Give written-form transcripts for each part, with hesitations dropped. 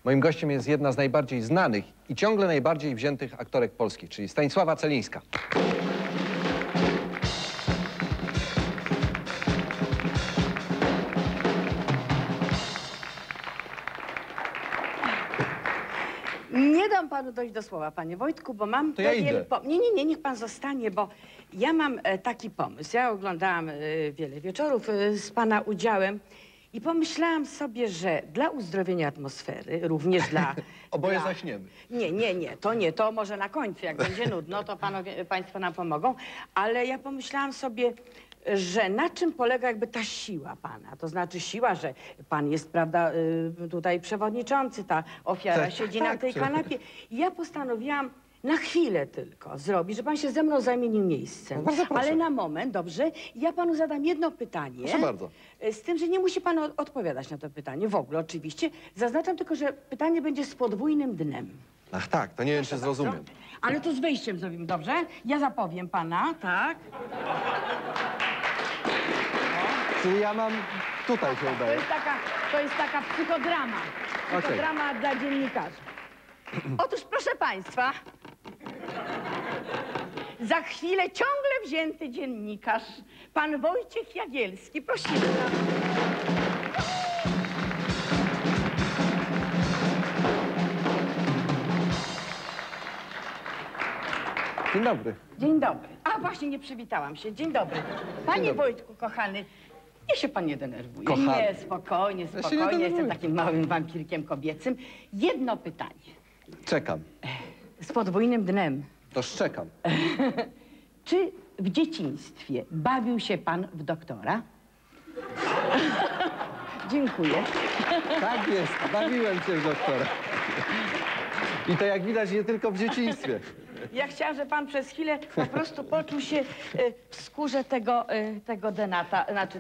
Moim gościem jest jedna z najbardziej znanych i ciągle najbardziej wziętych aktorek polskich, czyli Stanisława Celińska. Nie dam panu dojść do słowa, panie Wojtku, bo mam To ja idę. Nie, niech pan zostanie, bo ja mam taki pomysł. Ja oglądałam wiele wieczorów z pana udziałem i pomyślałam sobie, że dla uzdrowienia atmosfery, również dla... Oboje zaśniemy. Nie, to może na końcu, jak będzie nudno, to państwo nam pomogą, ale ja pomyślałam sobie, że na czym polega jakby ta siła pana? To znaczy siła, że pan jest, prawda, tutaj przewodniczący, ta ofiara siedzi na tej kanapie. I ja postanowiłam na chwilę tylko zrobić, że pan się ze mną zamienił miejscem. No bardzo proszę. Ale na moment, dobrze? Ja panu zadam jedno pytanie. Proszę bardzo. Z tym, że nie musi pan odpowiadać na to pytanie w ogóle, oczywiście. Zaznaczam tylko, że pytanie będzie z podwójnym dnem. Ach tak, to nie wiem, czy zrozumiem. Ale to z wejściem zrobimy, dobrze? Ja zapowiem pana, tak? Czyli ja mam... Tutaj się udaje. To jest taka psychodrama. Okej. Psychodrama dla dziennikarzy. Otóż, proszę państwa, za chwilę ciągle wzięty dziennikarz, pan Wojciech Jagielski. Prosimy. Dzień dobry. Dzień dobry. A właśnie, nie przywitałam się. Dzień dobry. Panie Wojtku, kochany, niech się pan nie denerwuje. Kochany. Nie, spokojnie, się nie spokojnie. Jestem denerwuję. takim małym wampirkiem kobiecym. Jedno pytanie. Czekam. Z podwójnym dnem. To szczekam. Czy w dzieciństwie bawił się pan w doktora? Dziękuję. Tak jest, bawiłem się w doktora. I to jak widać nie tylko w dzieciństwie. Ja chciałam, żeby pan przez chwilę po prostu poczuł się w skórze tego denata, znaczy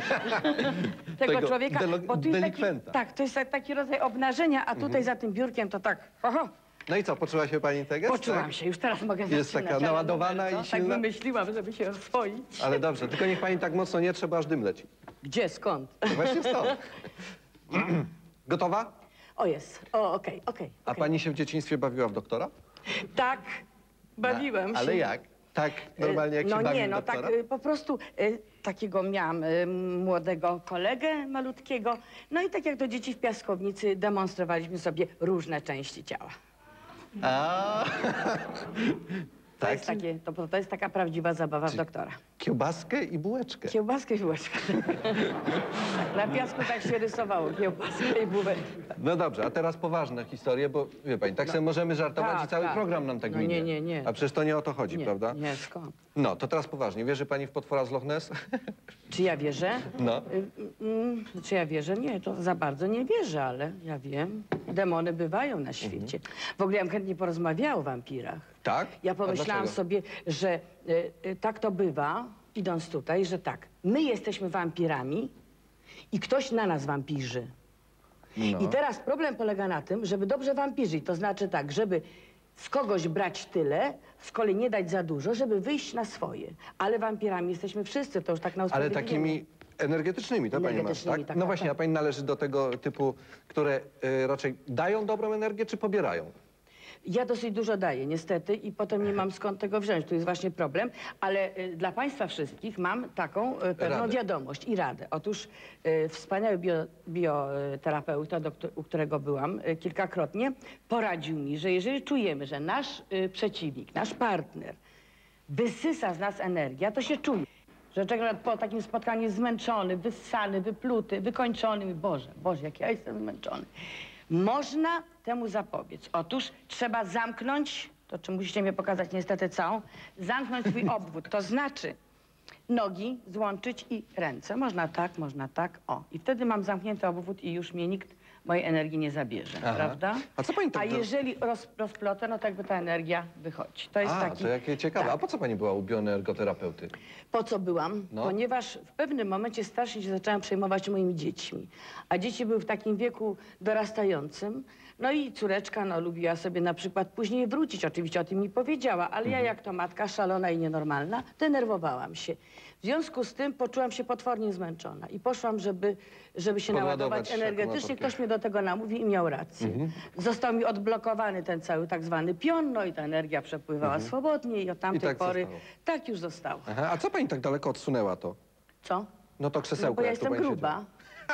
tego człowieka. Bo tu jest delikwenta. tak, to jest taki rodzaj obnażenia, a tutaj za tym biurkiem to tak. Oho, No i co, poczuła się pani tego? poczułam się, już teraz mogę zaczynać. Jest taka ale naładowana numer, i co? Tak silna? wymyśliłam, żeby się oswoić. Ale dobrze, tylko niech pani tak mocno nie trzeba, aż dym leci. Gdzie, skąd? No właśnie stąd. Gotowa? O, jest. O, okej. A pani się w dzieciństwie bawiła w doktora? Tak, bawiłem się. Ale jak? Tak normalnie jak się bawi w tak doktora? po prostu takiego miałam młodego kolegę malutkiego. No i tak jak to dzieci w piaskownicy demonstrowaliśmy sobie różne części ciała. A, To, tak? jest takie, to jest taka prawdziwa zabawa w doktora. Kiełbaskę i bułeczkę. Kiełbaskę i bułeczkę. Na piasku tak się rysowało, kiełbaskę i bułeczkę. No dobrze, a teraz poważne historie, bo wie pani, tak sobie możemy żartować Tak, i cały tak. program nam tak No minie. nie. A przecież to nie o to chodzi, Nie, prawda? nie, skąd? No, to teraz poważnie. Wierzy pani w potwora z Loch Ness? Czy ja wierzę? No. Czy ja wierzę? Nie, to za bardzo nie wierzę, ale ja wiem. Demony bywają na świecie. W ogóle ja bym chętnie porozmawiała o wampirach. Tak? Ja A pomyślałam dlaczego? sobie, że tak to bywa, idąc tutaj, że tak, my jesteśmy wampirami i ktoś na nas wampirzy. No. I teraz problem polega na tym, żeby dobrze wampirzyć. To znaczy tak, żeby z kogoś brać tyle, z kolei nie dać za dużo, żeby wyjść na swoje. Ale wampirami jesteśmy wszyscy, to już tak na Ale usprawiedliwienie. takimi energetycznymi, to pani masz, Energetycznymi, tak? tak, No tak, właśnie, tak. a pani należy do tego typu, które raczej dają dobrą energię, czy pobierają? Ja dosyć dużo daję, niestety, i potem nie mam skąd tego wziąć. Tu jest właśnie problem, ale dla państwa wszystkich mam taką pewną Radę. wiadomość i radę. Otóż wspaniały bioterapeuta, u którego byłam kilkakrotnie, poradził mi, że jeżeli czujemy, że nasz przeciwnik, nasz partner wysysa z nas energię, to się czuje. Że człowiek po takim spotkaniu jest zmęczony, wyssany, wypluty, wykończony. I Boże, jak ja jestem zmęczony. Można temu zapobiec. Otóż trzeba zamknąć, to czy musicie mnie pokazać niestety całą, zamknąć swój obwód. To znaczy nogi złączyć i ręce. Można tak, o. I wtedy mam zamknięty obwód i już mnie nikt mojej energii nie zabierze, Aha. prawda? A co pani tak... A jeżeli rozplotę, no to jakby ta energia wychodzi. To jest taki... to jakie ciekawe. Tak. A po co pani była u bioenergoterapeuty? Po co byłam? No. Ponieważ w pewnym momencie strasznie się zaczęłam przejmować moimi dziećmi. A dzieci były w takim wieku dorastającym. No i córeczka lubiła sobie na przykład później wrócić. Oczywiście o tym mi powiedziała, ale ja jak to matka szalona i nienormalna, denerwowałam się. W związku z tym poczułam się potwornie zmęczona i poszłam, żeby się Podładować naładować energetycznie. akumulatorkiem. Ktoś mnie do tego namówił i miał rację. Został mi odblokowany ten cały tak zwany pion, no i ta energia przepływała swobodnie i od tamtej tak pory zostało. tak już zostało. Aha, a co pani tak daleko odsunęła to? Co? No to No krzesełko, bo ja jak tu jestem pani gruba.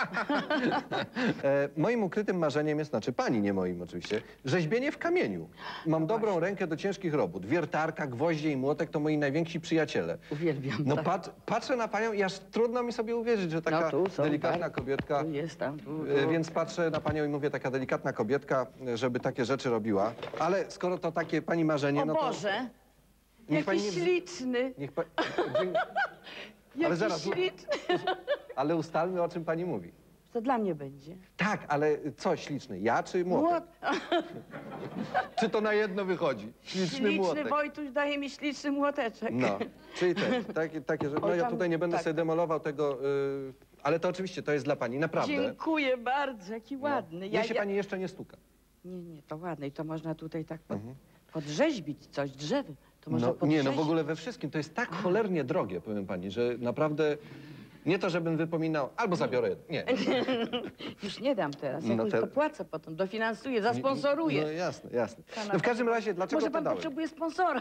Moim ukrytym marzeniem jest, znaczy pani, nie moim oczywiście, rzeźbienie w kamieniu. Mam dobrą rękę do ciężkich robót. Wiertarka, gwoździe i młotek to moi najwięksi przyjaciele. Uwielbiam, No tak. patrzę na panią i aż trudno mi sobie uwierzyć, że taka No tu są, delikatna tak. kobietka... Tu jest tam, tu. Więc patrzę na panią i mówię, taka delikatna kobietka, żeby takie rzeczy robiła. Ale skoro to takie pani marzenie, O no to... Boże, Niech pani jaki nie- śliczny, Niech pa... jaki zaraz, śliczny. Ale ustalmy, o czym pani mówi. To dla mnie będzie. Tak, ale co śliczny? Ja czy młotek? Czy to na jedno wychodzi? Śliczny Śliczny młotek. Wojtuś daje mi śliczny młoteczek. No, czyli takie, że... No Oj, ja tam- tutaj nie będę tak. sobie demolował tego, ale to oczywiście to jest dla pani, naprawdę. Dziękuję bardzo, jaki No. ładny. Niech się pani jeszcze nie stuka. Nie, to ładne i to można tutaj tak podrzeźbić coś, drzewy. To można No, nie, no w podrzeźbić. ogóle we wszystkim. To jest tak cholernie drogie, powiem pani, że naprawdę... Nie to, żebym wypominał, albo zabiorę. Nie. Już nie dam teraz, No jakoś te- dopłacę potem, dofinansuję, zasponsoruję. No jasne, jasne. No w każdym razie, dlaczego Może to pan dałem? potrzebuje sponsora.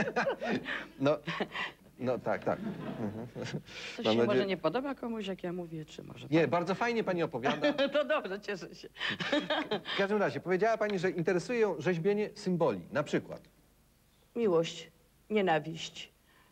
No tak, tak. Coś Mam się może nadzieję- nie podoba komuś, jak ja mówię, czy może... Nie, bardzo fajnie pani opowiada. To dobrze, cieszę się. W każdym razie, powiedziała pani, że interesuje ją rzeźbienie symboli. Na przykład Miłość, nienawiść.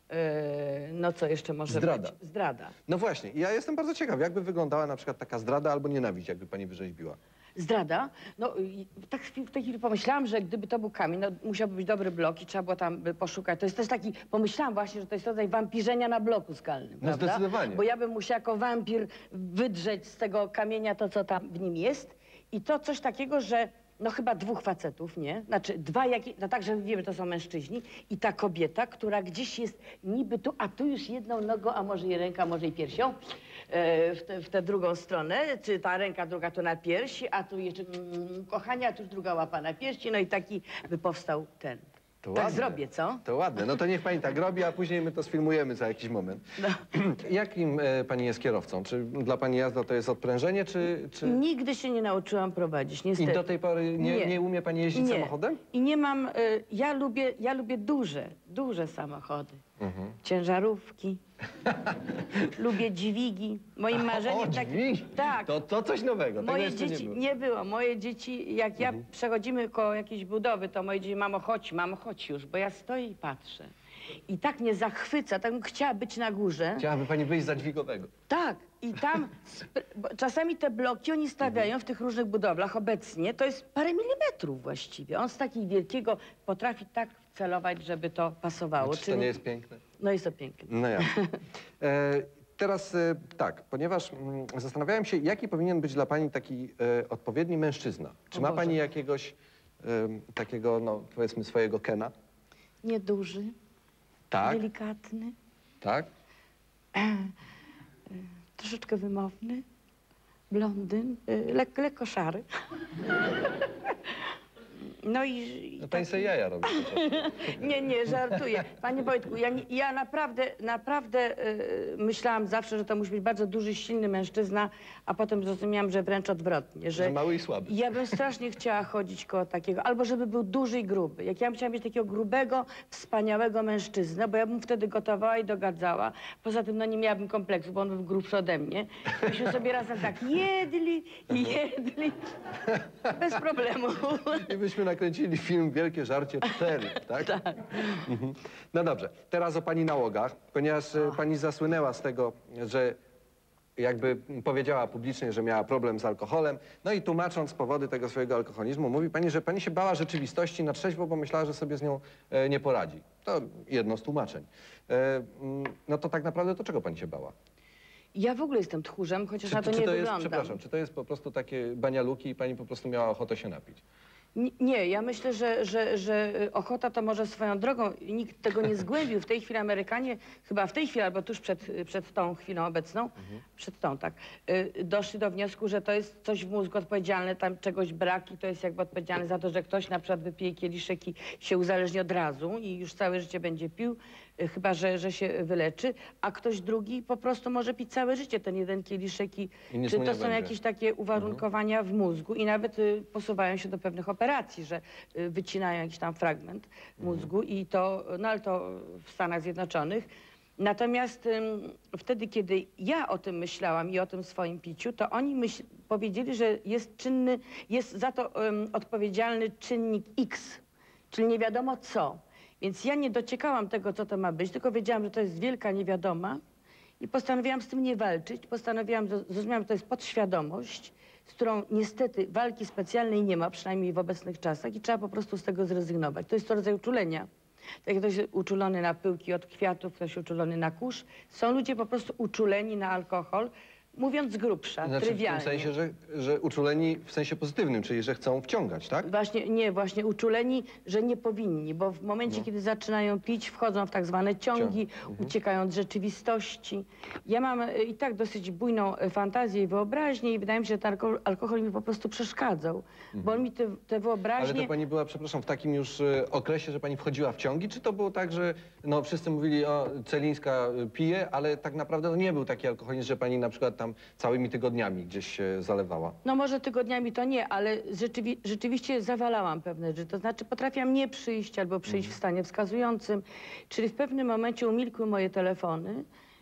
No co jeszcze może Zdrada. być? Zdrada. No właśnie, ja jestem bardzo ciekaw, jakby wyglądała na przykład taka zdrada albo nienawiść, jakby pani wyrzeźbiła. Zdrada? No i tak w tej chwili pomyślałam, że gdyby to był kamień, no musiałby być dobry blok i trzeba było tam poszukać. To jest też taki, pomyślałam właśnie, że to jest rodzaj wampirzenia na bloku skalnym, No prawda? zdecydowanie. Bo ja bym musiała jako wampir wydrzeć z tego kamienia to, co tam w nim jest. I to coś takiego, że no chyba dwóch facetów, nie? Znaczy no tak, że wiemy, to są mężczyźni. I ta kobieta, która gdzieś jest niby tu, a tu już jedną nogą, a może i ręka, może i piersią, w tę drugą stronę, czy ta ręka druga tu na piersi, a tu jeszcze kochania, a tu już druga łapa na piersi, no i taki by powstał ten. To Tak ładne. zrobię, co? To ładne. No to niech pani tak robi, a później my to sfilmujemy za jakiś moment. No. Jakim pani jest kierowcą? Czy dla pani jazda to jest odprężenie, czy... Nigdy się nie nauczyłam prowadzić, niestety. I do tej pory nie umie pani jeździć samochodem? I nie mam, ja lubię duże samochody. Ciężarówki. Lubię dźwigi. Moim marzeniem dźwigi? tak. To coś nowego, tego Moje jeszcze dzieci nie było. Moje dzieci, jak ja przechodzimy koło jakiejś budowy, to moje dzieci, mamo chodź już, bo ja stoję i patrzę. I tak mnie zachwyca, tak bym chciała być na górze. Chciałaby pani wyjść za dźwigowego. Tak, i tam bo czasami te bloki oni stawiają w tych różnych budowlach obecnie, to jest parę milimetrów właściwie. On z takiego wielkiego potrafi tak celować, żeby to pasowało. Czy to nie jest piękne? No jest to piękne. No jasne. Teraz tak, ponieważ zastanawiałem się, jaki powinien być dla pani taki odpowiedni mężczyzna. Czy O ma Boże. pani jakiegoś takiego, no powiedzmy, swojego Kena? Nieduży, Tak, delikatny, tak. troszeczkę wymowny, blondyn, lekko szary. No i No pani sobie jaja robi. po prostu. Nie, żartuję. Panie Wojtku, ja naprawdę myślałam zawsze, że to musi być bardzo duży, silny mężczyzna, a potem zrozumiałam, że wręcz odwrotnie. Że mały i słaby. Ja bym strasznie chciała chodzić koło takiego, albo żeby był duży i gruby. Jak ja bym chciała mieć takiego grubego, wspaniałego mężczyznę, bo ja bym wtedy gotowała i dogadzała. Poza tym, no nie miałabym kompleksu, bo on był grubszy ode mnie. Myśmy sobie razem tak jedli i jedli. Bez problemu. I byśmy nakręcili film Wielkie Żarcie 4, tak? Tak. Mhm. No dobrze, teraz o pani nałogach, ponieważ pani zasłynęła z tego, że jakby powiedziała publicznie, że miała problem z alkoholem, no i tłumacząc powody tego swojego alkoholizmu, mówi pani, że pani się bała rzeczywistości na trzeźwo, bo myślała, że sobie z nią nie poradzi. To jedno z tłumaczeń. No to tak naprawdę to czego pani się bała? Ja w ogóle jestem tchórzem, chociaż na to nie wyglądam. Przepraszam, czy to jest po prostu takie banialuki i pani po prostu miała ochotę się napić? Nie, ja myślę, że ochota to może swoją drogą. Nikt tego nie zgłębił. W tej chwili Amerykanie, chyba w tej chwili, albo tuż przed tą chwilą obecną, przed tą, tak, doszli do wniosku, że to jest coś w mózgu odpowiedzialne, tam czegoś brak i to jest jakby odpowiedzialne za to, że ktoś na przykład wypije kieliszek i się uzależni od razu i już całe życie będzie pił. chyba że się wyleczy, a ktoś drugi po prostu może pić całe życie ten jeden kieliszek I nic czy mu to nie są będzie. jakieś takie uwarunkowania w mózgu i nawet posuwają się do pewnych operacji, że wycinają jakiś tam fragment mózgu i to, no ale to w Stanach Zjednoczonych. Natomiast wtedy, kiedy ja o tym myślałam i o tym swoim piciu, to oni powiedzieli, że jest za to odpowiedzialny czynnik X, czyli nie wiadomo co. Więc ja nie dociekałam tego, co to ma być, tylko wiedziałam, że to jest wielka niewiadoma i postanowiłam z tym nie walczyć. Zrozumiałam, że to jest podświadomość, z którą niestety walki specjalnej nie ma, przynajmniej w obecnych czasach i trzeba po prostu z tego zrezygnować. To jest to rodzaj uczulenia. Tak jak ktoś uczulony na pyłki od kwiatów, ktoś uczulony na kurz. Są ludzie po prostu uczuleni na alkohol, mówiąc z grubsza, Znaczy trywialnie. w tym sensie, że uczuleni w sensie pozytywnym, czyli że chcą wciągać, tak? Właśnie uczuleni, że nie powinni, bo w momencie, kiedy zaczynają pić, wchodzą w tak zwane ciągi, uciekają od rzeczywistości. Ja mam i tak dosyć bujną fantazję i wyobraźnię i wydaje mi się, że ten alkohol mi po prostu przeszkadzał, bo on mi te wyobraźnie... Ale to pani była, przepraszam, w takim już okresie, że pani wchodziła w ciągi, czy to było tak, że no, wszyscy mówili, o, Celińska pije, ale tak naprawdę to nie był taki alkoholizm, że pani na przykład tam całymi tygodniami gdzieś się zalewała? No może tygodniami to nie, ale rzeczywiście zawalałam pewne rzeczy. To znaczy potrafiłam nie przyjść albo przyjść w stanie wskazującym. Czyli w pewnym momencie umilkły moje telefony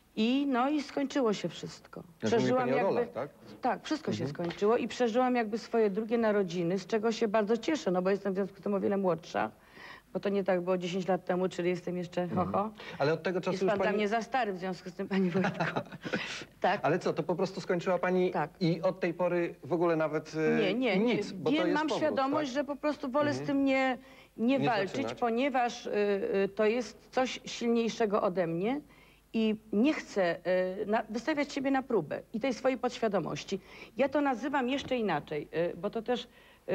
i skończyło się wszystko. Jak mówi pani o rolach, tak? Tak, wszystko się skończyło i przeżyłam jakby swoje drugie narodziny, z czego się bardzo cieszę, no bo jestem w związku z tym o wiele młodsza. Bo to nie tak było 10 lat temu, czyli jestem jeszcze ho. Ale od tego czasu Jest już pan dla pani... mnie za stary w związku z tym, pani Wojtko. Tak. Ale co, to po prostu skończyła pani Tak. i od tej pory w ogóle nawet nic, bo to jest Mam powrót, świadomość, tak? że po prostu wolę z tym nie walczyć, zaczynać. ponieważ to jest coś silniejszego ode mnie i nie chcę wystawiać siebie na próbę i tej swojej podświadomości. Ja to nazywam jeszcze inaczej, bo to też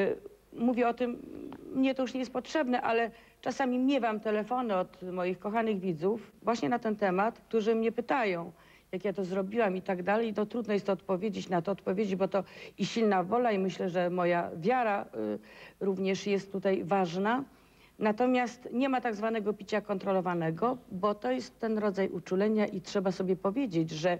mówię o tym, mnie to już nie jest potrzebne, ale czasami miewam telefony od moich kochanych widzów właśnie na ten temat, którzy mnie pytają, jak ja to zrobiłam i tak dalej. To trudno jest to odpowiedzieć, bo to i silna wola i myślę, że moja wiara również jest tutaj ważna. Natomiast nie ma tak zwanego picia kontrolowanego, bo to jest ten rodzaj uczulenia i trzeba sobie powiedzieć, że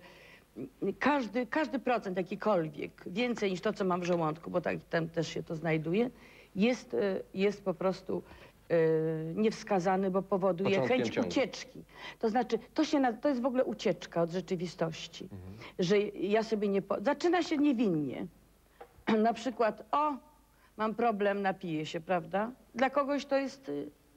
każdy procent jakikolwiek, więcej niż to, co mam w żołądku, bo tam też się to znajduje, jest po prostu niewskazany, bo powoduje Początkiem chęć ciągu. ucieczki. To znaczy, to jest w ogóle ucieczka od rzeczywistości. Że ja sobie zaczyna się niewinnie. Na przykład, mam problem, napiję się, prawda? Dla kogoś to jest,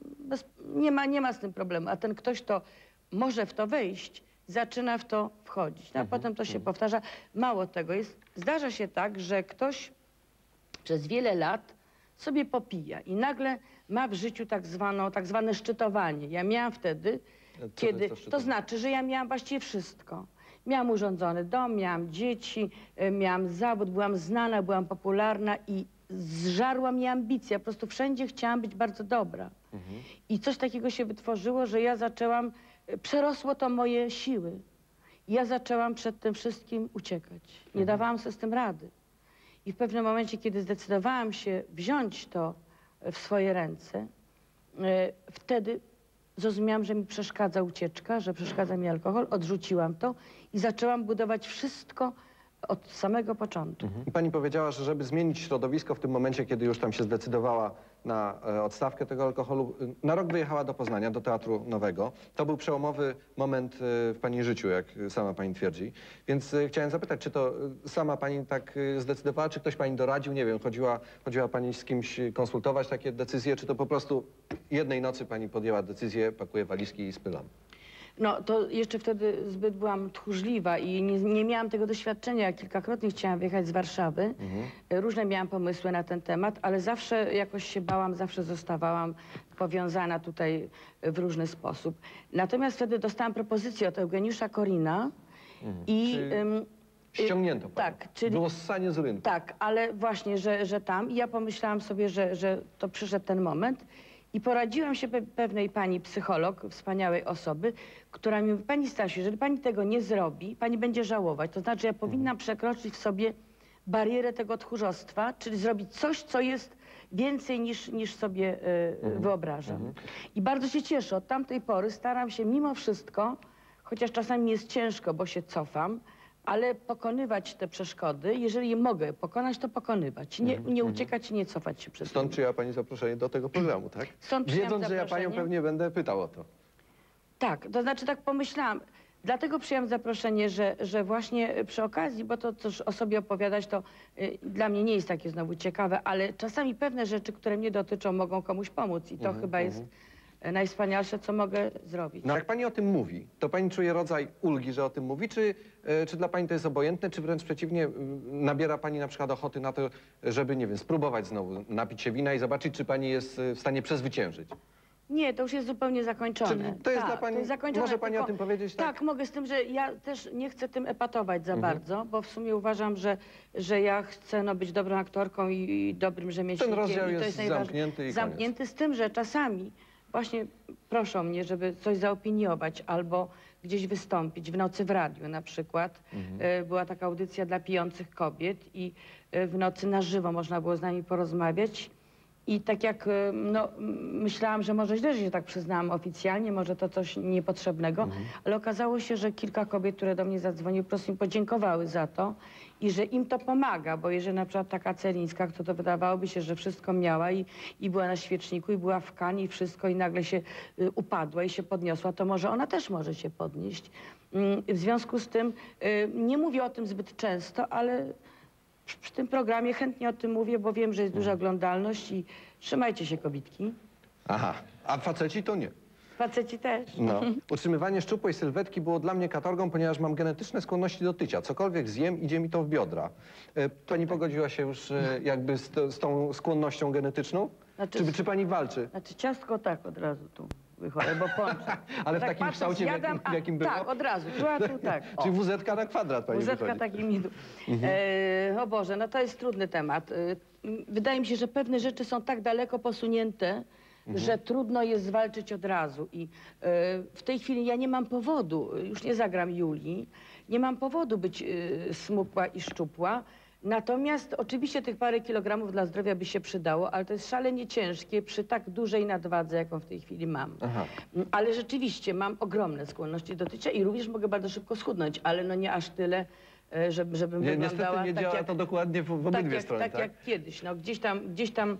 nie ma z tym problemu, a ten ktoś, kto może w to wejść, zaczyna w to wchodzić. No, a potem to się powtarza. Mało tego, zdarza się tak, że ktoś przez wiele lat sobie popija i nagle ma w życiu tak zwane szczytowanie. Ja miałam wtedy, kiedy... To znaczy, że ja miałam właściwie wszystko. Miałam urządzony dom, miałam dzieci, miałam zawód, byłam znana, byłam popularna i zżarła mnie ambicja. Po prostu wszędzie chciałam być bardzo dobra. I coś takiego się wytworzyło, że ja zaczęłam... Przerosło to moje siły. Ja zaczęłam przed tym wszystkim uciekać. Nie dawałam sobie z tym rady. I w pewnym momencie, kiedy zdecydowałam się wziąć to w swoje ręce, wtedy zrozumiałam, że mi przeszkadza ucieczka, że przeszkadza mi alkohol, odrzuciłam to i zaczęłam budować wszystko od samego początku. I pani powiedziała, że żeby zmienić środowisko w tym momencie, kiedy już tam się zdecydowała na odstawkę tego alkoholu, na rok wyjechała do Poznania, do Teatru Nowego. To był przełomowy moment w pani życiu, jak sama pani twierdzi. Więc chciałem zapytać, czy to sama pani tak zdecydowała, czy ktoś pani doradził? Nie wiem, chodziła pani z kimś konsultować takie decyzje, czy to po prostu jednej nocy pani podjęła decyzję, pakuje walizki i spylam? No to jeszcze wtedy zbyt byłam tchórzliwa i nie miałam tego doświadczenia. Ja kilkakrotnie chciałam wyjechać z Warszawy. Różne miałam pomysły na ten temat, ale zawsze jakoś się bałam, zawsze zostawałam powiązana tutaj w różny sposób. Natomiast wtedy dostałam propozycję od Eugeniusza Korina i... Ściągnięto pani. Tak, czyli... Było ssanie z rynku. Tak, ale właśnie, że tam. I ja pomyślałam sobie, że to przyszedł ten moment. I poradziłam się pewnej pani psycholog, wspaniałej osoby, która mi mówi, pani Stasiu, jeżeli pani tego nie zrobi, pani będzie żałować. To znaczy, ja powinnam przekroczyć w sobie barierę tego tchórzostwa, czyli zrobić coś, co jest więcej niż sobie wyobrażam. I bardzo się cieszę. Od tamtej pory staram się mimo wszystko, chociaż czasami jest ciężko, bo się cofam, ale pokonywać te przeszkody. Jeżeli je mogę pokonać, to pokonywać. Nie uciekać i nie cofać się przed Stąd nimi. przyjęła pani zaproszenie do tego programu, tak? Stąd przyjęłam Wiedząc, że ja panią zaproszenie. pewnie będę pytał o to. Tak, to znaczy tak pomyślałam. Dlatego przyjęłam zaproszenie, że właśnie przy okazji, bo to też o sobie opowiadać, to dla mnie nie jest takie znowu ciekawe, ale czasami pewne rzeczy, które mnie dotyczą, mogą komuś pomóc i to chyba jest najwspanialsze, co mogę zrobić. No, jak pani o tym mówi, to pani czuje rodzaj ulgi, że o tym mówi, czy dla pani to jest obojętne, czy wręcz przeciwnie, nabiera pani na przykład ochoty na to, żeby, nie wiem, spróbować znowu napić się wina i zobaczyć, czy pani jest w stanie przezwyciężyć? Nie, to już jest zupełnie zakończone. Czyli to jest dla pani, to jest zakończone, może pani tylko, o tym powiedzieć? Tak, mogę, z tym, że ja też nie chcę tym epatować za bardzo, bo w sumie uważam, że ja chcę być dobrą aktorką i dobrym rzemieślnikiem. Ten rozdział i to jest najważniejsze. zamknięty i Zamknięty z tym, że czasami właśnie proszą mnie, żeby coś zaopiniować albo gdzieś wystąpić, w nocy w radiu na przykład. Była taka audycja dla pijących kobiet i w nocy na żywo można było z nami porozmawiać. I tak jak no, myślałam, że może źle, że się tak przyznałam oficjalnie, może to coś niepotrzebnego, ale okazało się, że kilka kobiet, które do mnie zadzwoniły, po prostu mi podziękowały za to i że im to pomaga, bo jeżeli na przykład taka Celińska, to wydawałoby się, że wszystko miała i była na świeczniku i była w Kanie i wszystko i nagle się upadła i się podniosła, to może ona też może się podnieść. W związku z tym nie mówię o tym zbyt często, ale przy tym programie chętnie o tym mówię, bo wiem, że jest duża oglądalność i trzymajcie się, kobitki. Aha, a faceci to nie. Faceci też. No. Utrzymywanie szczupłej sylwetki było dla mnie katorgą, ponieważ mam genetyczne skłonności do tycia. Cokolwiek zjem, idzie mi to w biodra. Pani pogodziła się już jakby z tą skłonnością genetyczną? Znaczy- Czy pani walczy? Znaczy ciastko tak od razu tu wychodzi, bo pączę. Ale w tak takim patrzę, kształcie, zjadam, w jakim było? Tak, od razu, tu, a tu tak. O. Czyli WZ na kwadrat pani Łzetka wychodzi. takimi... o Boże, no to jest trudny temat. Wydaje mi się, że pewne rzeczy są tak daleko posunięte, że trudno jest zwalczyć od razu. I w tej chwili ja nie mam powodu, już nie zagram Julii, nie mam powodu być smukła i szczupła. Natomiast oczywiście tych parę kilogramów dla zdrowia by się przydało, ale to jest szalenie ciężkie przy tak dużej nadwadze, jaką w tej chwili mam. Aha. Ale rzeczywiście mam ogromne skłonności do tycia i również mogę bardzo szybko schudnąć, ale no nie aż tyle, żebym Niestety wyglądała nie tak działa jak, to dokładnie w obydwie strony, tak jak kiedyś. No, gdzieś tam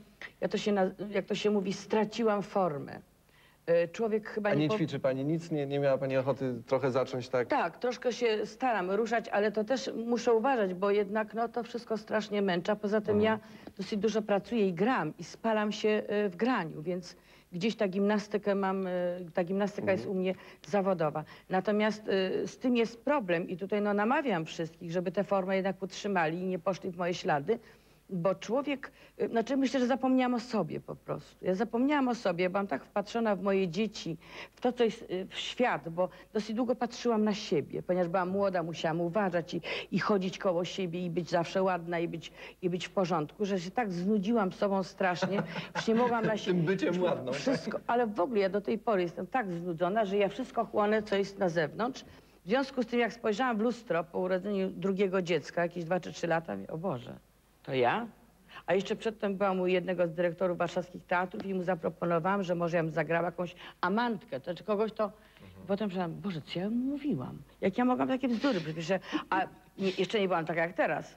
jak to się mówi, straciłam formę. Człowiek chyba A nie po- ćwiczy pani nic? Nie miała pani ochoty trochę zacząć tak? Tak, troszkę się staram ruszać, ale to też muszę uważać, bo jednak no, to wszystko strasznie męcza. Poza tym ja dosyć dużo pracuję i gram i spalam się w graniu, więc gdzieś ta gimnastykę mam, ta gimnastyka jest u mnie zawodowa. Natomiast z tym jest problem i tutaj no, namawiam wszystkich, żeby tę formę jednak utrzymali i nie poszli w moje ślady. Bo człowiek, znaczy myślę, że zapomniałam o sobie po prostu. Ja zapomniałam o sobie, byłam tak wpatrzona w moje dzieci, w to, co jest w świat, bo dosyć długo patrzyłam na siebie, ponieważ byłam młoda, musiałam uważać i chodzić koło siebie i być zawsze ładna i być w porządku, że się tak znudziłam sobą strasznie, już nie mogłam na siebie... Tym byciem ładną. Wszystko, ale w ogóle ja do tej pory jestem tak znudzona, że ja wszystko chłonę, co jest na zewnątrz. W związku z tym, jak spojrzałam w lustro po urodzeniu drugiego dziecka, jakieś 2 czy 3 lata, mówię, o Boże, to ja? A jeszcze przedtem byłam u jednego z dyrektorów warszawskich teatrów i mu zaproponowałam, że może ja bym zagrała jakąś amantkę, to czy kogoś to... Potem myślałam, Boże, co ja mu mówiłam? Jak ja mogłam takie bzdury? Przecież, jeszcze nie byłam taka jak teraz,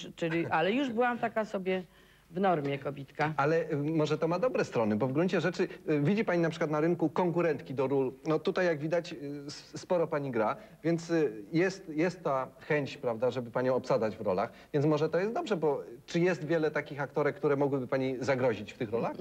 ale już byłam taka sobie w normie, kobitka. Ale może to ma dobre strony, bo w gruncie rzeczy widzi pani na przykład na rynku konkurentki do ról. No tutaj jak widać sporo pani gra, więc jest ta chęć, prawda, żeby panią obsadzać w rolach. Więc może to jest dobrze, bo czy jest wiele takich aktorek, które mogłyby pani zagrozić w tych rolach?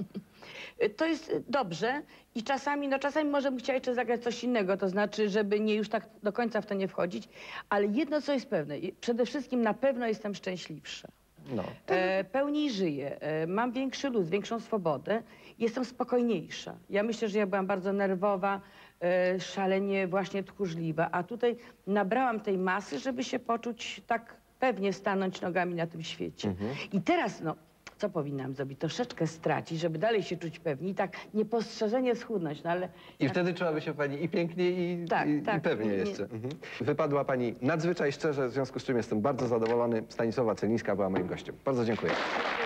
To jest dobrze i czasami może bym chciała jeszcze zagrać coś innego, to znaczy, żeby nie już tak do końca w to nie wchodzić, ale jedno, co jest pewne, przede wszystkim na pewno jestem szczęśliwsza. No. Pełniej żyję, mam większy luz, większą swobodę, jestem spokojniejsza. Ja myślę, że ja byłam bardzo nerwowa, szalenie właśnie tchórzliwa, a tutaj nabrałam tej masy, żeby się poczuć tak pewnie stanąć nogami na tym świecie. I teraz, no, co powinnam zrobić? Troszeczkę stracić, żeby dalej się czuć pewnie i tak niepostrzeżenie schudnąć, no ale... I wtedy czułaby się pani i pięknie, i pewnie jeszcze. Wypadła pani nadzwyczaj szczerze, w związku z czym jestem bardzo zadowolony. Stanisława Celińska była moim gościem. Bardzo dziękuję.